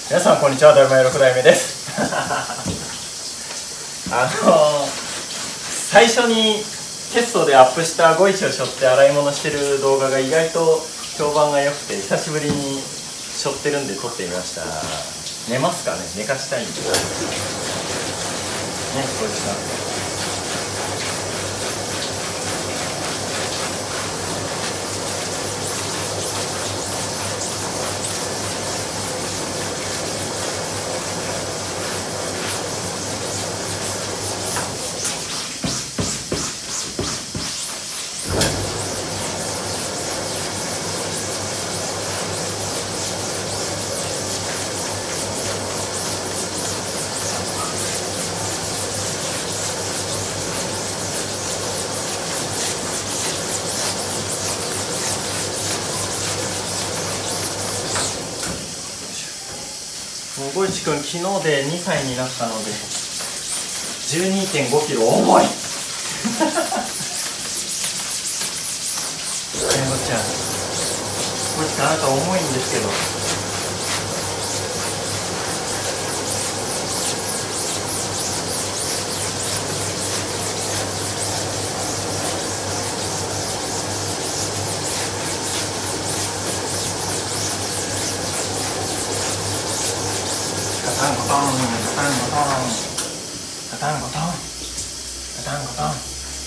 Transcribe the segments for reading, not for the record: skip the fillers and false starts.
皆さんこんにちは、だるま6代目です最初にテストでアップしたゴイチを背負って洗い物してる動画が意外と評判が良くて、久しぶりに背負ってるんで撮ってみました。寝ますかね。寝かしたいんでね、ゴイチさん。ゴイチ君、昨日で2歳になったので 12.5 キロ重いゴイちゃん、ゴイチ君、あなた重いんですけど。ガタンゴトン、ガタンゴトン、ガタンゴトン、ガタンゴトン。ま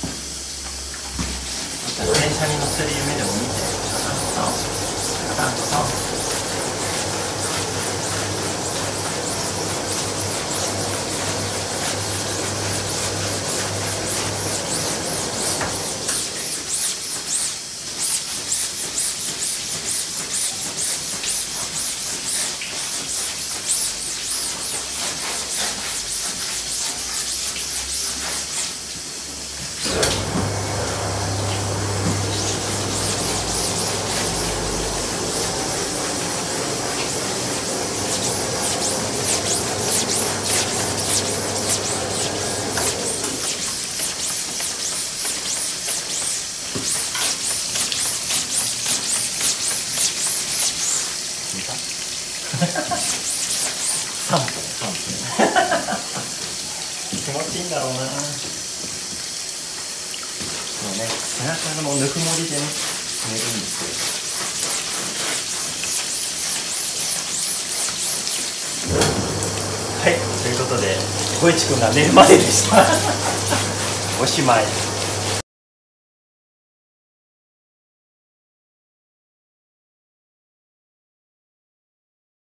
た電車に乗ってる夢でも見て。ガタンゴトン、ガタンゴトン。3分気持ちいいんだろうな。そうね、背中のぬくもりでね、寝るんですよ。はい、ということでゴイチ君が寝るまででしたおしまい。